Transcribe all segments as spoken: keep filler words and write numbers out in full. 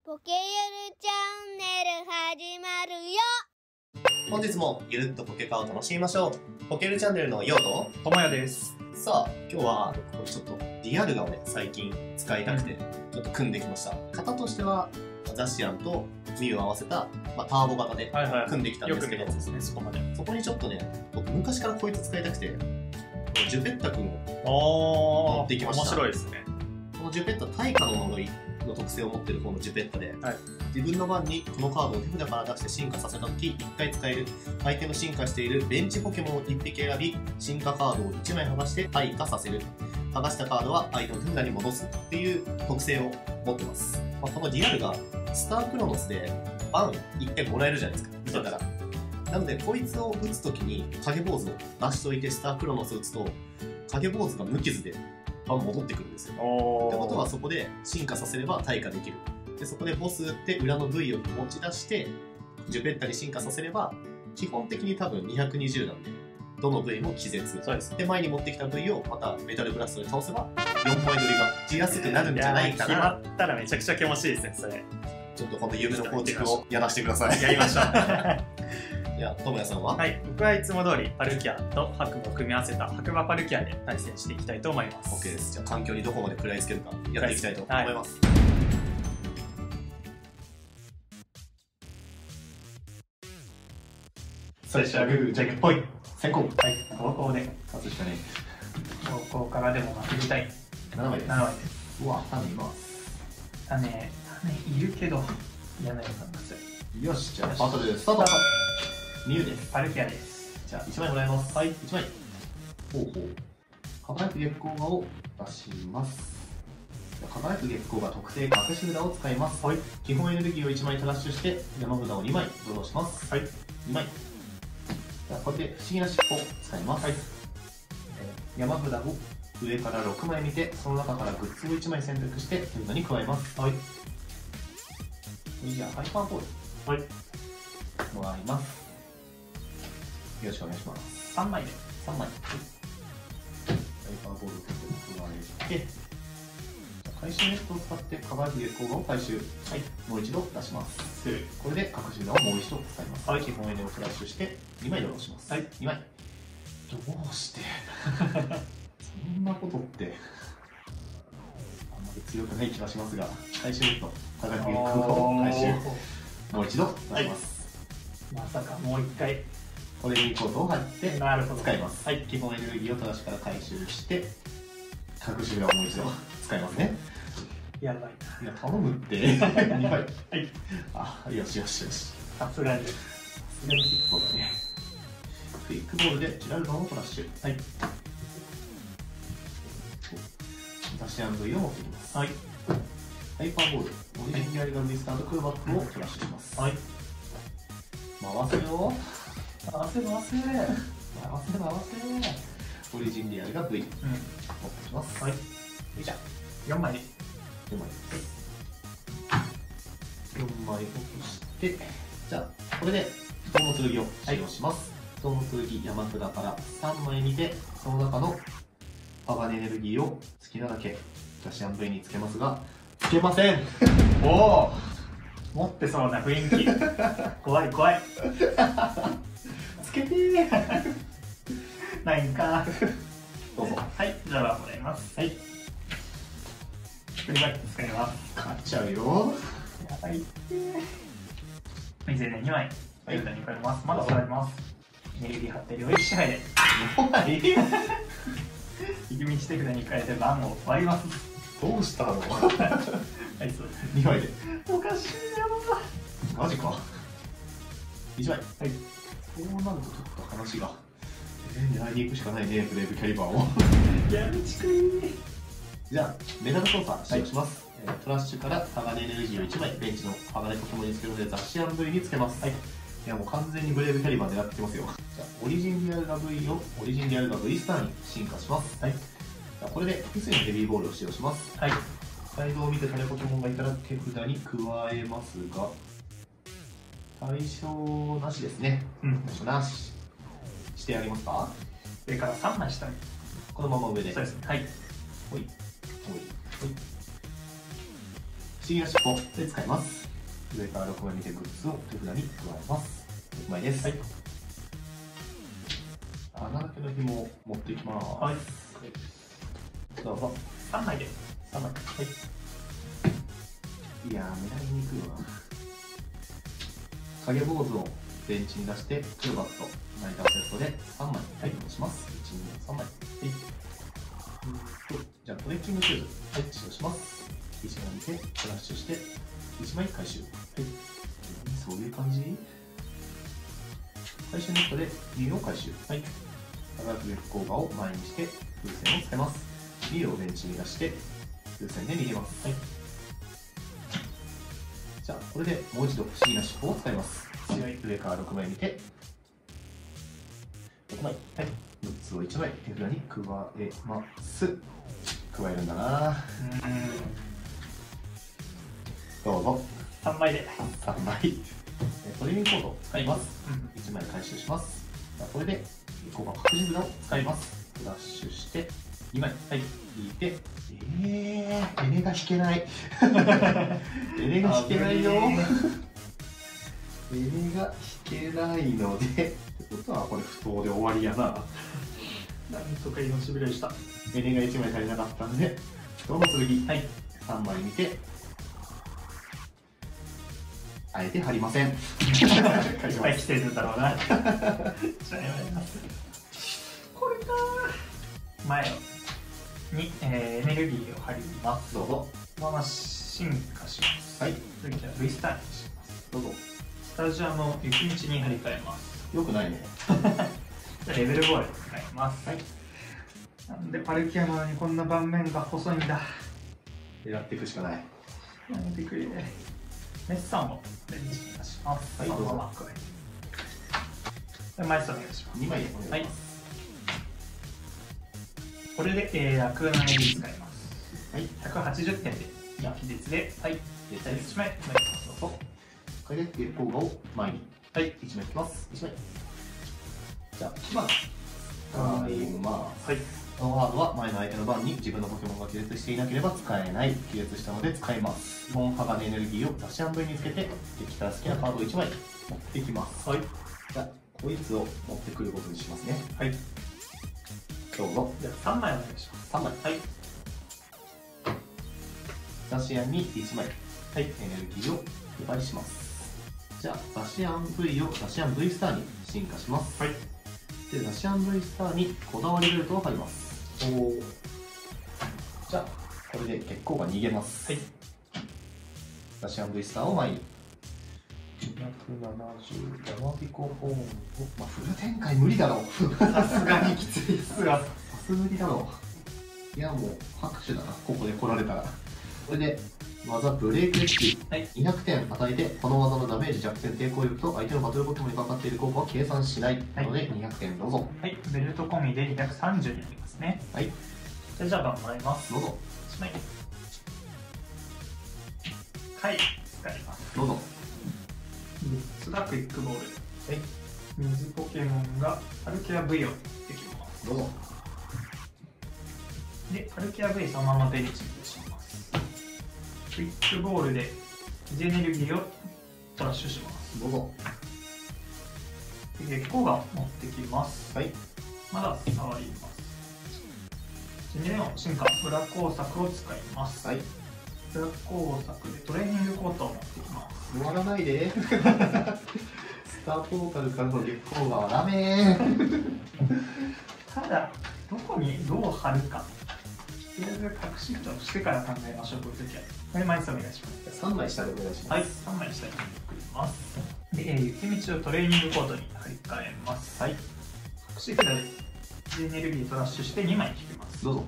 ポケゆるチャンネル始まるよ。 本日もゆるっとポケカを楽しみましょう。ポケゆるチャンネルのようとともやです。 さあ、今日はこれちょっとリアルガをね、最近使いたくて、ちょっと組んできました。型としては、ザシアンとミュウを合わせた、まあ、ターボ型で組んできたんですけど、 よく見るやつですね、そこまで。 そこにちょっとね、僕昔からこいつ使いたくて、ジュペッタ君を持ってきました。 面白いですね。 このジュペッタ、対価の呪いの特性を持っている方のジュペッタで、はい、自分の番にこのカードを手札から出して進化させたときいっかい使える。相手の進化しているベンチポケモンをいっぴき選び、進化カードをいちまい剥がして対価させる。剥がしたカードは相手の手札に戻すっていう特性を持ってます。まあ、このリアルがスタークロノスでバンいっかいもらえるじゃないですか、見てたら。なので、こいつを打つときに影坊主を出しといてスタークロノスを打つと、影坊主が無傷でバン戻ってくるんですよ。ってことはそこで進化させれば対価できる。でそこでボス打って裏の V を持ち出してジュペッタに進化させれば基本的に多分にひゃくにじゅうなんでどの V も気絶。そうです。で前に持ってきた V をまたメタルブラストで倒せばよんまい取りがしやすくなるんじゃないかな。 決まったらめちゃくちゃ気持ちいいですね、それ。 ちょっとこの夢の構築をやらせてください。 やりましょう。 いや、ともやさんは？ はい、僕はいつも通りパルキアと白馬を組み合わせた白馬パルキアで対戦していきたいと思います。 OK です。じゃあ環境にどこまで食らいつけるかやっていきたいと思います。 はい、 それじゃあグーじゃんけんぽい先行。 はい、高校で勝つしかねえ。高校からでも負けたい。 ななまいです。 ななまいです。 うわ、種います。 種、種いるけど嫌な予感がする。 よし、じゃあバトルスタート。ミュウです。 パルキアです。 じゃあいちまいもらいます。はい、いちまい。ほうほう。輝く月光画を出します。輝く月光画特定隠し札を使います。はい。基本エネルギーをいちまいトラッシュして山札をにまいドローします。はい。にまい。じゃあこれで不思議な尻尾を使います。はい。山札を上からろくまい見て、その中からグッズをいちまい選択して手札に加えます。はい。じゃあハイパーボール。はい。もらいます。よろしくお願いします。 さんまいで。 さんまい。ハイパーボールを加えて、回収ネットを使って輝く月光画を回収。はい。もう一度出します。これで隠し札をもう一度使います。はい。基本エネをフラッシュしてにまいドローします。はい。にまい。どうしてそんなことってあんまり強くない気がしますが、回収ネット、輝く月光画を回収。もう一度出します。 はい、まさかもう一回これにコードを貼って使います。 はい、 基本エネルギーを正しから回収して隠し札をもう一度使いますね。 やばいな。いや頼むって。にまい。はい。あ、よしよしよし。 さすがに。 さすがにそうだね。クイックボールでジュラルバンをトラッシュ。はい。ダシアン V を持ってきます。はい。ハイパーボール、オリジンギャリガルミスターとクロバックをトラッシュします。はい。回せよ。 回せ回せ。回せ回せ。オリジンリアルが V。うん。持ってきます。はい。じゃあ、 よんまい。 よんまいです。よんまい落として、じゃあ、これで、布団の剣を使用します。布団の剣、山札からさんまい見て、その中の鋼エネルギーを好きなだけ、ダシアン V につけますが、つけません。 おお。持ってそうな雰囲気。怖い怖い。つけてー。ないんか。 どうぞ。 はい、じゃあもらいます。はい。振りバック使います。 勝っちゃうよ。 やばいってー。水でにまい。手札に加えます。まだ使います。エネルギー張って領域支配で。 もういい。 行き道手札に変えて番を割ります。 どうしたの？ はい、そうです。 にまいで。 おかしいよー。マジか。いちまい。 はい。 そうなるとちょっと話が。えー、狙いに行くしかないね、ブレイブキャリバーを。 やみちくい。 じゃあ、メダル操作使用します。はい、トラッシュから鋼エネルギーをいちまい、ベンチの鋼ポケモンにつけるので、ザシアン V につけます。はい。いや、もう完全にブレイブキャリバー狙ってきますよ。じゃあ、オリジンリアルガ V を、オリジンリアルガ V スターに進化します。はい。じゃあ、これで複数のヘビーボールを使用します。はい。サイドを見てタレポケモンがいたら手札に加えますが、対象なしですね。うん。対象なし。してあげますか？ 上からさんまい下に。 このまま上で。 そうですね。はい。 ほい。ほい。ほい。 不思議な尻尾で使います。上からろくまい見てグッズを手札に加えます。ろくまいです。はい、穴だけの紐を持っていきます。はい、どうぞ。 さんまいでさんまい。はい、いやー狙いにくいわ。影坊主をベンチに出してクロバットナイターセットでさんまいタイプします。いち、に、さんまい。はい、じゃあトレッキングシューズ、はい、使用します。いちまい見てフラッシュしていちまい回収。はい、そういう感じ。回収ネットでにを回収。はい、科学力効果を前にして風船をつけます。にをベンチに出して風船で逃げます。はい、じゃあこれでもう一度不思議な尻尾を使います。上からろくまい見てろくまい。はい、むっつをいちまい手札に加えます。加えるんだな。うん、どうぞ。 さんまいでさんまい。トレーニングコードを使います。はい、いちまい回収します。これで効果確認札を使います。フラッシュしてにまい。はい、引いて、えー、エネが引けない。エネが引けないよ。エネが引けないので、ってことはこれ不当で終わりやな。 なんとか命拾いした。 エネがいちまい足りなかったんで、不当の剣。はい、さんまい見て、あえて貼りません。いっぱい来てるんだろうな。じゃあやります。これかー。前に、えー、エネルギーを貼ります。 どうぞ。 このまま進化します。はい。次は V スターにします。 どうぞ。 スタジアムを雪道に貼り替えます。 よくないね。 レベルごで使います。はい。なんでパルキアマにこんな盤面が細いんだ。 狙っていくしかない。 やめてくれ。メッサンをレンジに出します。はい、どうぞ。枚数お願いします。 にまいでお願いします。はい、 これで、えー、アクーナエネルギー使います。はい、ひゃくはちじゅってんで、比率で、はい、いちまい、 そう。これで月光画を前に、はい、いちまいいきます。いちまい。じゃあ、いちばん。使います。はい。このワードは前の相手の番に自分のポケモンが気絶していなければ使えない。気絶したので使います。モンハガネエネルギーをダッシュアンドにつけて、敵から好きなカードをいちまい持っていきます。はい。じゃあ、こいつを持ってくることにしますね。はい。どうぞ。 じゃあさんまいお願いします。 さんまい。はい。ザシアンにいちまい。はい。エネルギーを配りします。じゃあ、ザシアン V をザシアン V スターに進化します。はい。で、ザシアン V スターにこだわりベルトを貼ります。おお。じゃあ、これで月光が逃げます。はい。ザシアン V スターを前に。にひゃくななじゅう、ヤマビコフォームを、まあ、フル展開無理だろう。さすがにきつい。さすが。さす無理だろう。いや、もう拍手だな、ここで来られたら。これで、技ブレイクエッジ、はい、にひゃくてん与えて、この技のダメージ弱点抵抗力と相手のバトルポケモンにかかっている効果は計算しないので、にひゃくてんどうぞ。 はい、ベルト込みでにひゃくさんじゅうになりますね。はい。じゃあ、じゃあ、番もらいます。 どうぞ。 いちまい。はい、使います。 どうぞ。 みっつがクイックボール。はい。水ポケモンがパルキア V をできます。 どうぞ。 で、パルキア V そのままベンチにします。クイックボールで水エネルギーをトラッシュします。 どうぞ。 月光が持ってきます。はい。まだ触ります。にれんを進化、裏工作を使います。はい。裏工作でトレーニングコートを持ってきます。 終わらないで。スターポータルからの月光がダメー。 ただ、どこにどう貼るか。とりあえず隠し糸をしてから考えましょう、こういう時は。これ枚数お願いします。 さんまい下でお願いします。 はい、さんまい下に送ります。で、えー、雪道をトレーニングコートに貼り替えます。はい。隠し札でエネルギートラッシュしてにまい引きます。 どうぞ。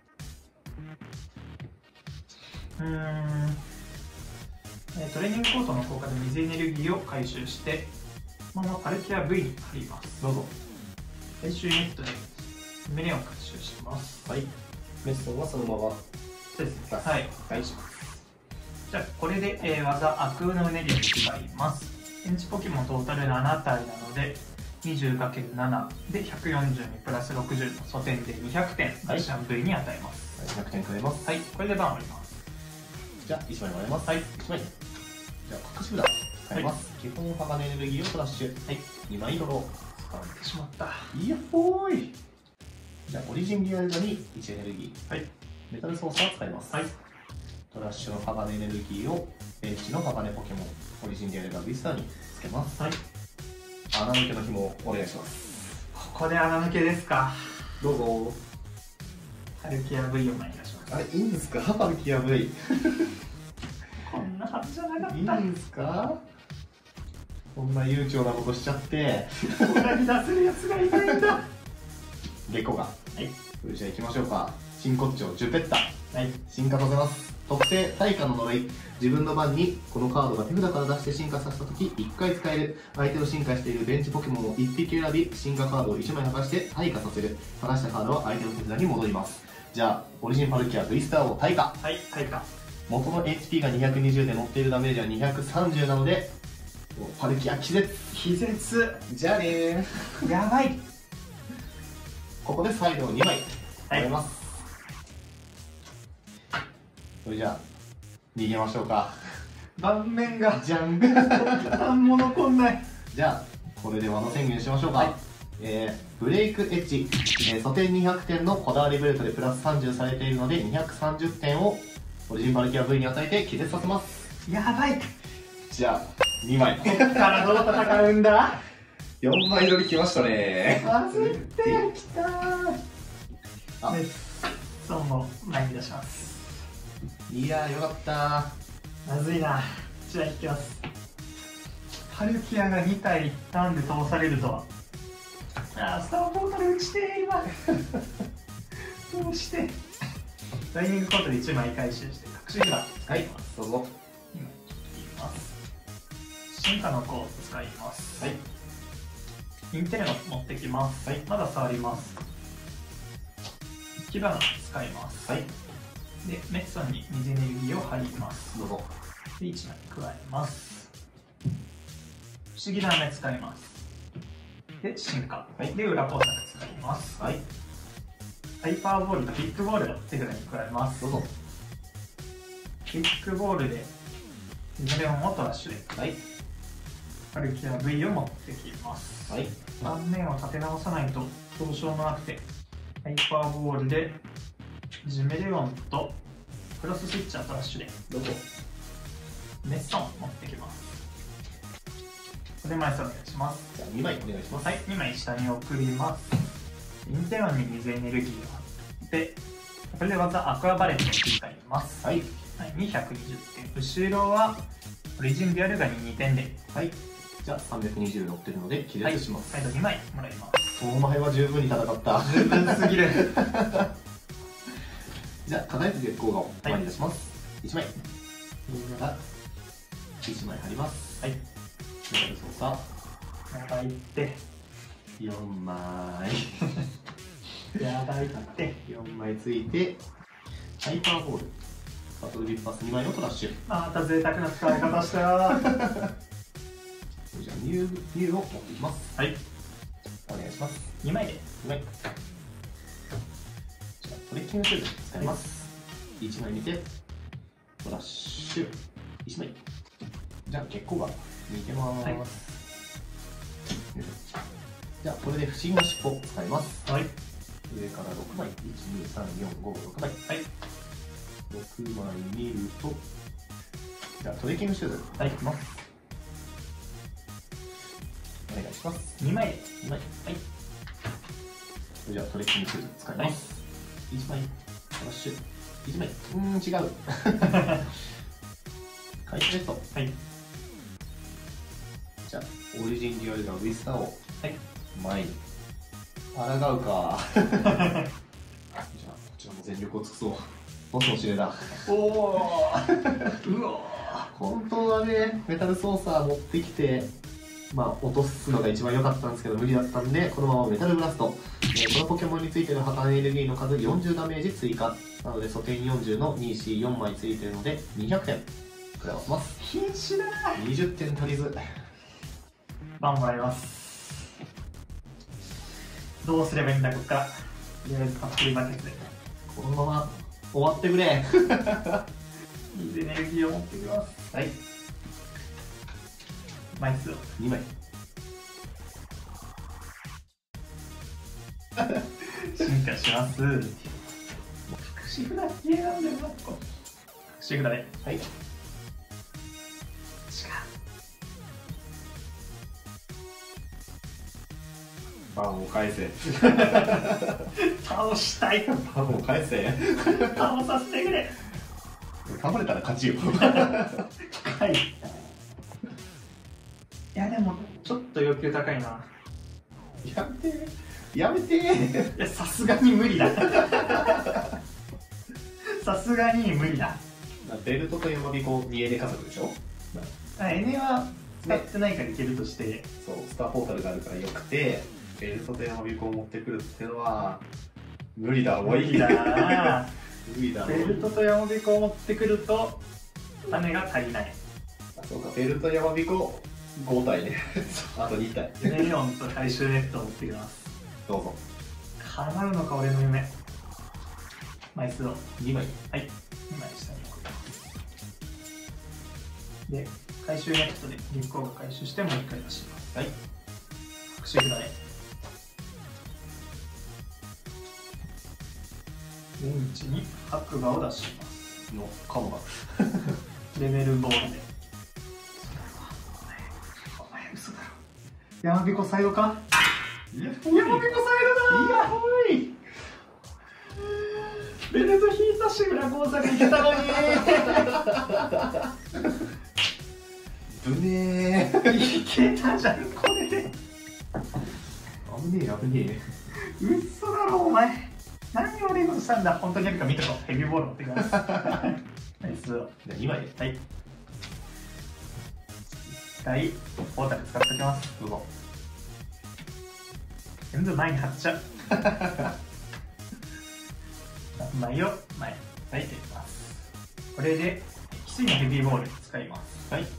うーん、えー、トレーニングコートの効果で水エネルギーを回収して、このままパルキア V に貼ります。 どうぞ。 最終ネットでメレオン回収します。 はい。メストンはそのまま。 そうですね。はい。 はい、します。 じゃあ、これで、えー、技アクーノエネルギー使います。エンチポケモントータルなな体なので、にじゅうかけるなな でひゃくよんじゅうにプラスろくじゅうの素点でにひゃくてん、ダッシュアン V に与えます。 はい、ひゃくてんくれます。 はい、これで番を折ります。 じゃあいちまいもらいます。はい、いちまい。じゃあ隠し札使います。基本鋼エネルギーをフラッシュ。はい、にまいドロー。使われてしまった。いやほーい。じゃあオリジンリアルガにいちエネルギー。はい。メタル操作を使います。はい。トラッシュの鋼エネルギーをベンチの鋼ポケモンオリジンリアルガビスターにつけます。はい。穴抜けの紐をお願いします。 ここで穴抜けですか。 どうぞ。 パルキア V をお願いします。 あれいいんですか、パルキア V。 こんなはずじゃなかった。 いいんですか。こんな悠長なことしちゃって裏に出せるやつがいないんだ。 ゲコが。はい。それじゃあ行きましょうか。真骨頂ジュペッタ。はい。進化させます。特性対価の呪い。自分の番にこのカードが手札から出して進化させたときいっかい使える。相手の進化しているベンチポケモンをいっぴき選び、進化カードをいちまい剥がして対価させる。剥がしたカードは相手の手札に戻ります。じゃあオリジンパルキア V スターを対価。はい、対価。元の エイチピー がにひゃくにじゅうで乗っているダメージはにひゃくさんじゅうなのでパルキア気絶。 気絶。 じゃあねー。 やばい。 ここでサイドをにまい入れます。それじゃあ逃げましょうか。 盤面がじゃん。 何も残んない。 じゃあこれで技宣言しましょうか。はい、えー、ブレイクエッジ、えー、素点にひゃくてんのこだわりブレートでプラスさんじゅうされているのでにひゃくさんじゅってんをオリジンパルキア V に与えて気絶させます。 やばい。 じゃあにまい。 こっからどう戦うんだ。 よんまい取りきましたね。 焦ってきたー。あ、その前に出します。 いやーよかったー。 まずいな。じゃあいきます。パルキアがにたいターンで通されるとは。あー、スターポータル打ちてー今。どうして。ダイニングコートでいちまい回収して隠し札使います。 どうぞ。 今切ります。進化の子を使います。はい。インテレの持ってきます。はい。まだ触ります。火花使います。はい。で、メッソンに水エネルギーを貼ります。 どうぞ。 で、いちまい加えます。不思議な目使います。で、進化。はい。で、裏工作使います。はい。ハイパーボールとビッグボールを手札に加えます。どうぞ。ビッグボールでミレオンをトラッシュで。はい。パルキア V を持ってきます。はい。盤面を立て直さないとどうしようもなくて、ハイパーボールでジメレオンとクロススイッチャートラッシュで。どうぞ。メッソン持ってきます。これ枚数お願いします。 じゃあにまいお願いします。 はい。にまい下に送ります。インテロンに水エネルギーを貼って、これで技アクアバレットを使います。はい。はい、にひゃくにじゅってん。後ろはオリジンビアルガににてんで。はい。 じゃあさんびゃくにじゅう乗ってるので気絶します。 はい、にまいもらいます。 お前は十分に戦った。 十分すぎる。 じゃあ輝く月光が前に出します。いちまい。いちまい貼ります。はい。メタル操作。 やばいって。 よんまい。やばいって。 よんまいついて、ハイパーボール。バトルビッパスにまいのトラッシュ。 また贅沢な使い方したよ。 じゃあニュー、ニューを持っていきます。はい。お願いします。 にまいで。にまい。じゃあトレッキングシューズ使います。いちまい見て、トラッシュ。いちまい。じゃあ結構が見てます。はい、じゃあこれで不思議な尻尾使います。はい。上からろくまい。いち、に、さん、よん、ご、ろくまい。はい。ろくまい見ると、じゃあトレッキングシューズ。はい、いきます。お願いします。 にまいで。 にまい。はい。じゃあトレッキングシューズ使います。はい、いちまい。トラッシュ。いちまい。うーん、違う。回収ベッド。はい。じゃあ、オリジンデュアルガウィスターを、はい、前に。抗うか。じゃあ、こちらも全力を尽くそう。ボスの指令だ。 おお。うお。 本当はね、メタル操作持ってきて、まあ、落とすのが一番良かったんですけど、無理だったんで、このままメタルブラスト。えー、このポケモンについてる破壊エネルギーの数よんじゅうダメージ追加。なので、素点よんじゅうのに、よん、よんまいついてるので、にひゃくてん。くらいます。 瀕死だー。 にじゅってん足りず。 バンもらいます。どうすればいいんだ、こっから。とりあえず、パックリバケツで。 このまま終わってくれ。 水エネルギーを持ってきます。 はい。 枚数をにまい。 進化します。隠し札消えなんだよな、ここ。隠し札で。はい。違う。 バンを返せ。 倒したい。 バンを返せ。 倒させてくれ。 倒れたら勝ちよ。 はい。いやでもちょっと要求高いな。 やめてやめて。いやさすがに無理だ。さすがに無理だ。 ベルトと山彦にエネ家族でしょ。 エネは使ってないからいけるとして、ね、 そうスターポータルがあるからよくて、ベルトと山彦を持ってくるってのは無理だ。 無理だな。 無理だ。 ベルトと山彦を持ってくると種が足りない。 あ、そうか、ベルト山彦ご体ね。あとに体。 ネリオンと回収ネットを持ってきます。 どうぞ。 叶うのか俺の夢。枚数をにまい。 はい、にまい下に置きます。で、回収ネットで月光が回収してもう一回出します。 はい。 隠し札でベンチに白馬を出します。 のカモがレベルボールで。お前嘘だろ。山彦サイドか。山彦サイドだ。いやほい。ベルト引いたし裏工作いけたのに。 ぶねー。 いけたじゃんこれで。 危ねえ危ねえ。 嘘だろお前。何を俺のしたんだ。本当にやるか見てこう。ヘビーボール持ってきます。ナイス。 じゃあにまいで。 はい。一回ポータル使っておきます。 どうぞ。 全部前に貼っちゃう。枚を前に入っていきます。これで奇数のヘビーボール使います。はい。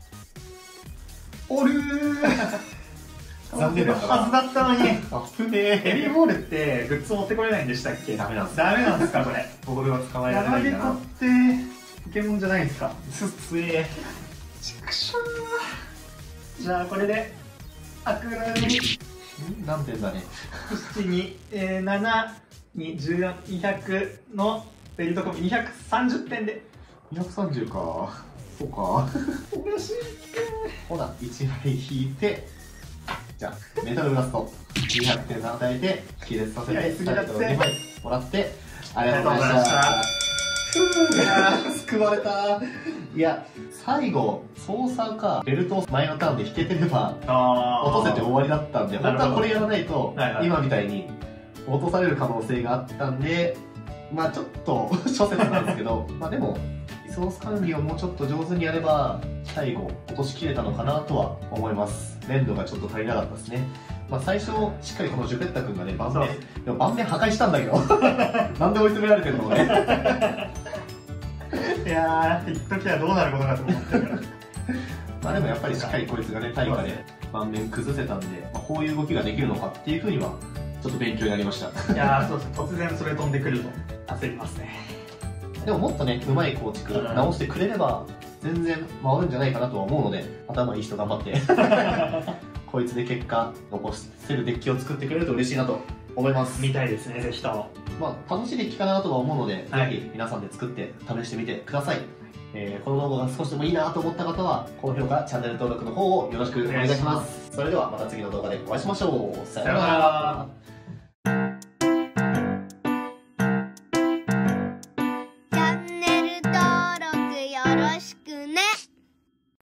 おるー。 残念だったはずだったのに。 あぶねえ。 ヘビーボールってグッズ持ってこれないんでしたっけ？ ダメなんです。 ダメなんですかこれ。 ボールは捕まえられないんだな。 山彦ってポケモンじゃないですか。 つつえ。 ちくしょー。じゃあこれで悪夢に何点だね。 ななに、えー、ななにじゅうよん、にひゃくのベルトコンビにひゃくさんじゅってんでにひゃくさんじゅうか。そうか。 おかしい。 ほな、いちまい引いて、じゃあ、メタルブラストにひゃくてん与えて、気絶させて、最後のにまいもらって、ありがとうございました。いやー、救われた。いや、最後、操作か、ベルトを前のターンで引けてれば、落とせて終わりだったんで、本当はこれやらないと、今みたいに落とされる可能性があったんで、まあちょっと諸説なんですけど、まあでも、リソース管理をもうちょっと上手にやれば、最後、落としきれたのかなとは思います。粘度がちょっと足りなかったですね。まあ最初、しっかりこのジュペッタ君がね、盤面、でも盤面破壊したんだけど、なんで追い詰められてるのね。 いやー、一時はどうなることかと思ってる。 まあでもやっぱりしっかりこいつがね、対価で盤面崩せたんで、まあ、こういう動きができるのかっていうふうには、ちょっと勉強になりました。 いやー、そうですね、突然それ飛んでくると焦りますね。 でももっとね、うまい構築、直してくれれば、全然回るんじゃないかなとは思うので、頭いい人頑張って、こいつで結果、残せるデッキを作ってくれると嬉しいなと思います。 みたいですね、ぜひとも。 まあ、楽しいデッキかなとは思うので、 はい、 ぜひ皆さんで作って試してみてください。えー、この動画が少しでもいいなと思った方は、高評価、チャンネル登録の方をよろしくお願いします。それではまた次の動画でお会いしましょう。さよなら。